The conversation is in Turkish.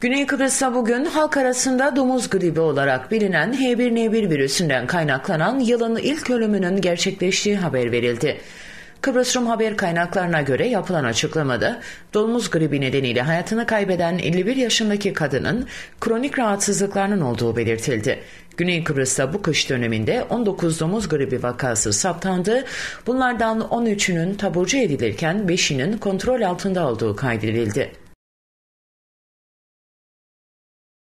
Güney Kıbrıs'ta bugün halk arasında domuz gribi olarak bilinen H1N1 virüsünden kaynaklanan yılın ilk ölümünün gerçekleştiği haber verildi. Kıbrıs Rum haber kaynaklarına göre yapılan açıklamada domuz gribi nedeniyle hayatını kaybeden 51 yaşındaki kadının kronik rahatsızlıklarının olduğu belirtildi. Güney Kıbrıs'ta bu kış döneminde 19 domuz gribi vakası saptandı. Bunlardan 13'ünün taburcu edilirken 5'inin kontrol altında olduğu kaydedildi.